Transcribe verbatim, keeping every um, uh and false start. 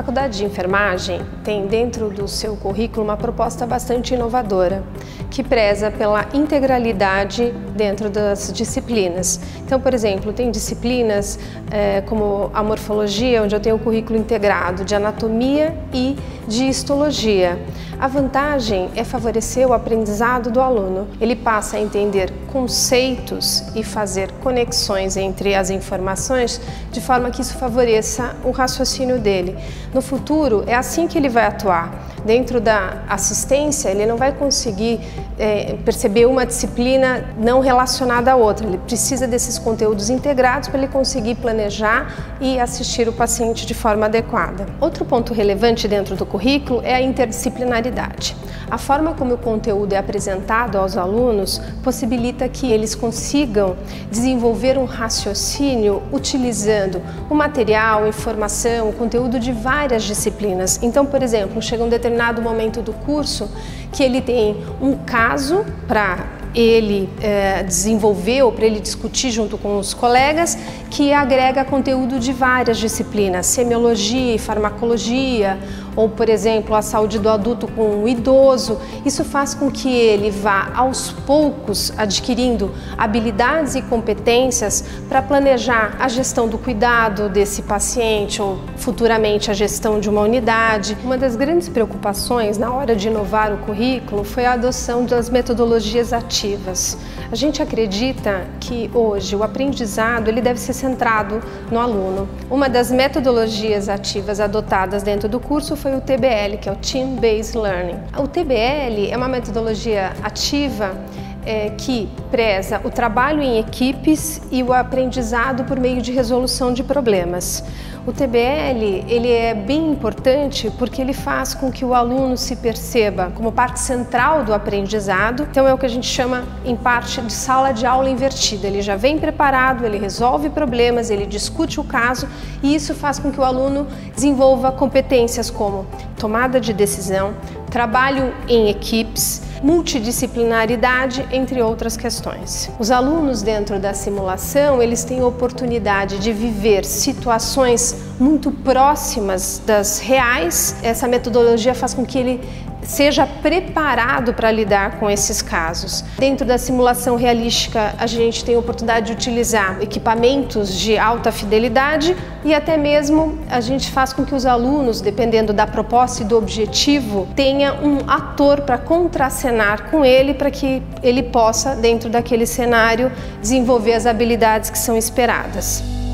Faculdade de Enfermagem tem dentro do seu currículo uma proposta bastante inovadora, que preza pela integralidade dentro das disciplinas. Então, por exemplo, tem disciplinas é, como a morfologia, onde eu tenho o currículo integrado de anatomia e de histologia. A vantagem é favorecer o aprendizado do aluno. Ele passa a entender conceitos e fazer conexões entre as informações de forma que isso favoreça o raciocínio dele. No futuro, é assim que ele vai atuar. Dentro da assistência, ele não vai conseguir é, perceber uma disciplina não relacionada à outra. Ele precisa desses conteúdos integrados para ele conseguir planejar e assistir o paciente de forma adequada. Outro ponto relevante dentro do currículo é a interdisciplinaridade. A forma como o conteúdo é apresentado aos alunos possibilita que eles consigam desenvolver um raciocínio utilizando o material, informação, o conteúdo de várias disciplinas. Então, por exemplo, chega um determinado momento do curso que ele tem um caso para ele é, desenvolver ou para ele discutir junto com os colegas, que agrega conteúdo de várias disciplinas, semiologia, farmacologia, ou, por exemplo, a saúde do adulto com o idoso. Isso faz com que ele vá, aos poucos, adquirindo habilidades e competências para planejar a gestão do cuidado desse paciente ou, futuramente, a gestão de uma unidade. Uma das grandes preocupações na hora de inovar o currículo foi a adoção das metodologias ativas. A gente acredita que, hoje, o aprendizado ele deve ser centrado no aluno. Uma das metodologias ativas adotadas dentro do curso foi o T B L, que é o Team Based Learning. O T B L é uma metodologia ativa é, que preza o trabalho em equipes e o aprendizado por meio de resolução de problemas. O T B L ele é bem importante porque ele faz com que o aluno se perceba como parte central do aprendizado. Então é o que a gente chama, em parte, de sala de aula invertida. Ele já vem preparado, ele resolve problemas, ele discute o caso e isso faz com que o aluno desenvolva competências como tomada de decisão, trabalho em equipes, multidisciplinaridade, entre outras questões. Os alunos dentro da simulação, eles têm a oportunidade de viver situações muito próximas das reais. Essa metodologia faz com que ele seja preparado para lidar com esses casos. Dentro da simulação realística, a gente tem a oportunidade de utilizar equipamentos de alta fidelidade e até mesmo a gente faz com que os alunos, dependendo da proposta e do objetivo, tenha um ator para contracenar com ele, para que ele possa, dentro daquele cenário, desenvolver as habilidades que são esperadas.